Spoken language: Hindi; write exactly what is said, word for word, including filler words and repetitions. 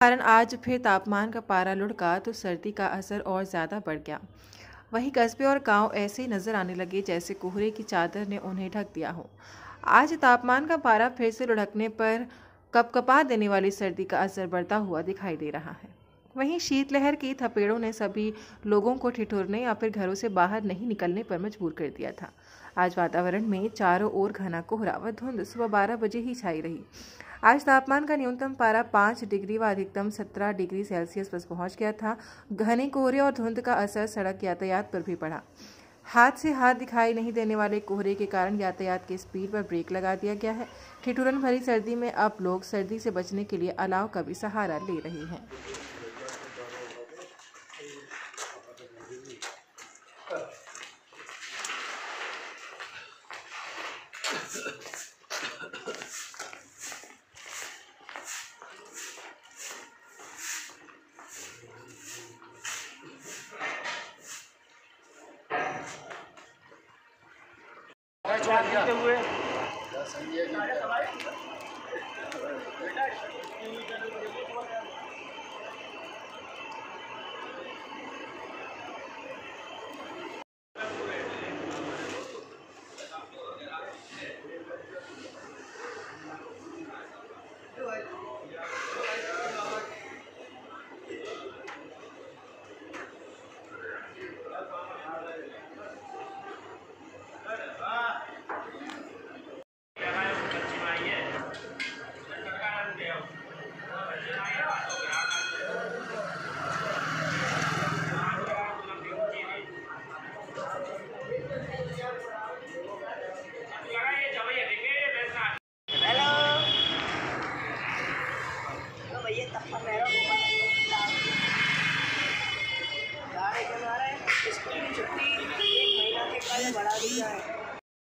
कारण आज फिर तापमान का पारा लुढ़का तो सर्दी का असर और ज़्यादा बढ़ गया। वहीं कस्बे और गांव ऐसे ही नजर आने लगे जैसे कोहरे की चादर ने उन्हें ढक दिया हो। आज तापमान का पारा फिर से लुढ़कने पर कपकपा देने वाली सर्दी का असर बढ़ता हुआ दिखाई दे रहा है। वहीं शीतलहर की थपेड़ों ने सभी लोगों को ठिठुरने या फिर घरों से बाहर नहीं निकलने पर मजबूर कर दिया था। आज वातावरण में चारों ओर घना कोहरा व धुंध सुबह बारह बजे ही छाई रही। आज तापमान का न्यूनतम पारा पाँच डिग्री व अधिकतम सत्रह डिग्री सेल्सियस पर पहुंच गया था। घने कोहरे और धुंध का असर सड़क यातायात पर भी पड़ा। हाथ से हाथ दिखाई नहीं देने वाले कोहरे के कारण यातायात की स्पीड पर ब्रेक लगा दिया गया है। ठिठुरन भरी सर्दी में अब लोग सर्दी से बचने के लिए अलाव का भी सहारा ले रहे हैं। हुए भैया तब स्कूल की छुट्टी एक महीना के पहले बढ़ा दी जाए।